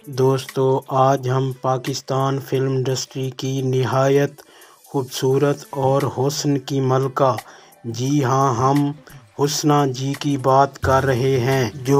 دوستو آج ہم پاکستان فلم انڈسٹری کی نہایت خوبصورت اور حسن کی ملکہ جی ہاں ہم حسنہ جی کی بات کر رہے ہیں جو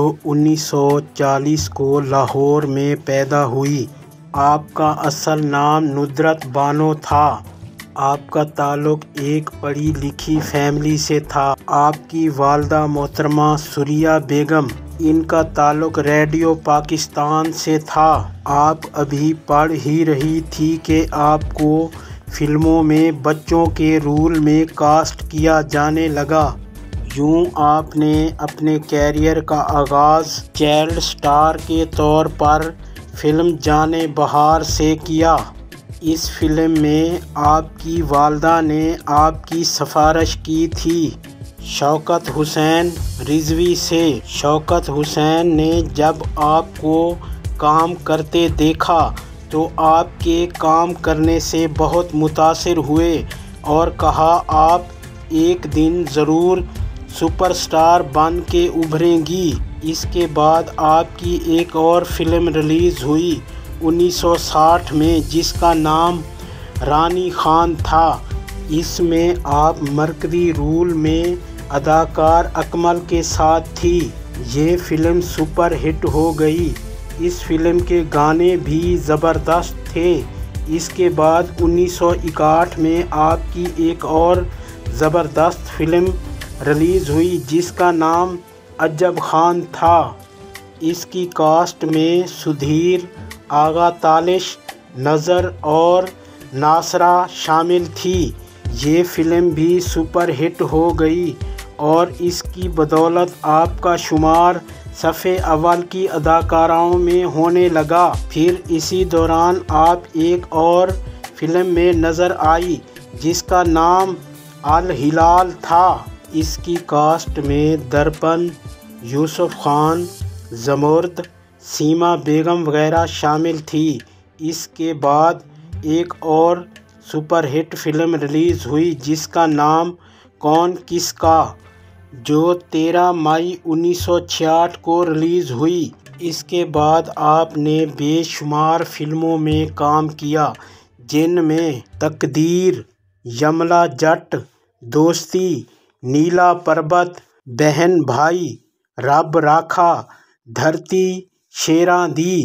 1940 کو لاہور میں پیدا ہوئی۔ آپ کا اصل نام ندرت بانو تھا۔ آپ کا تعلق ایک پڑھی لکھی فیملی سے تھا۔ آپ کی والدہ محترمہ سریا بیگم، ان کا تعلق ریڈیو پاکستان سے تھا۔ آپ ابھی پڑھ ہی رہی تھی کہ آپ کو فلموں میں بچوں کے رول میں کاسٹ کیا جانے لگا۔ یوں آپ نے اپنے کیریئر کا آغاز چائلڈ سٹار کے طور پر فلم جانے بہار سے کیا۔ اس فلم میں آپ کی والدہ نے آپ کی سفارش کی تھی شوکت حسین رضوی سے۔ شوکت حسین نے جب آپ کو کام کرتے دیکھا تو آپ کے کام کرنے سے بہت متاثر ہوئے اور کہا آپ ایک دن ضرور سپر سٹار بن کے ابھریں گی۔ اس کے بعد آپ کی ایک اور فلم ریلیز ہوئی 1960 میں جس کا نام رانی خان تھا۔ اس میں آپ مرکزی رول میں اداکار اکمل کے ساتھ تھی۔ یہ فلم سپر ہٹ ہو گئی۔ اس فلم کے گانے بھی زبردست تھے۔ اس کے بعد 1961 میں آپ کی ایک اور زبردست فلم ریلیز ہوئی جس کا نام عجب خان تھا۔ اس کی کاسٹ میں سدھیر، آغا تالش، نذر اور ناصرہ شامل تھی۔ یہ فلم بھی سپر ہٹ ہو گئی اور اس کی بدولت آپ کا شمار صفِ اول کی اداکاروں میں ہونے لگا۔ پھر اسی دوران آپ ایک اور فلم میں نظر آئی جس کا نام الہلال تھا۔ اس کی کاسٹ میں درپن، یوسف خان، زمرد، سیما بیگم وغیرہ شامل تھی۔ اس کے بعد ایک اور سپر ہٹ فلم ریلیز ہوئی جس کا نام کون کس کا، جو 13 مئی 1966 کو ریلیز ہوئی۔ اس کے بعد آپ نے بے شمار فلموں میں کام کیا جن میں تقدیر، یملا جٹ، دوستی، نیلا پربت، بہن بھائی، رب راکھا، دھرتی، شیراں دی،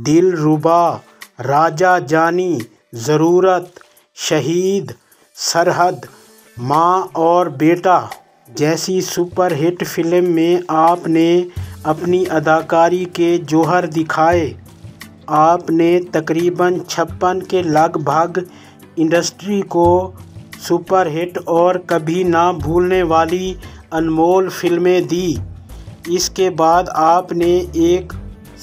دلربا، راجا جانی، ضرورت، شہید، سرحد، ماں اور بیٹا جیسی سپر ہٹ فلم میں آپ نے اپنی اداکاری کے جوہر دکھائے۔ آپ نے تقریباً 56 کے لگ بھگ انڈسٹری کو سپر ہٹ اور کبھی نہ بھولنے والی انمول فلمیں دی۔ اس کے بعد آپ نے ایک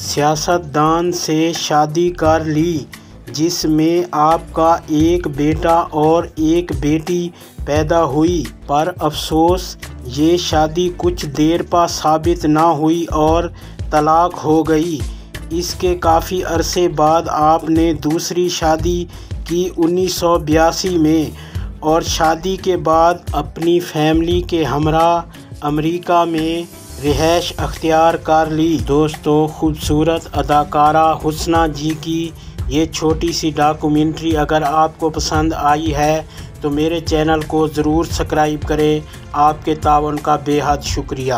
سیاستدان سے شادی کر لی جس میں آپ کا ایک بیٹا اور ایک بیٹی پیدا ہوئی، پر افسوس یہ شادی کچھ دیر پا ثابت نہ ہوئی اور طلاق ہو گئی۔ اس کے کافی عرصے بعد آپ نے دوسری شادی کی 1982 میں اور شادی کے بعد اپنی فیملی کے ہمراہ امریکہ میں رہائش اختیار کر لی۔ دوستو خوبصورت اداکارہ حسنہ جی کی یہ چھوٹی سی ڈاکومنٹری اگر آپ کو پسند آئی ہے تو میرے چینل کو ضرور سبسکرائب کریں۔ آپ کے تعاون کا بے حد شکریہ۔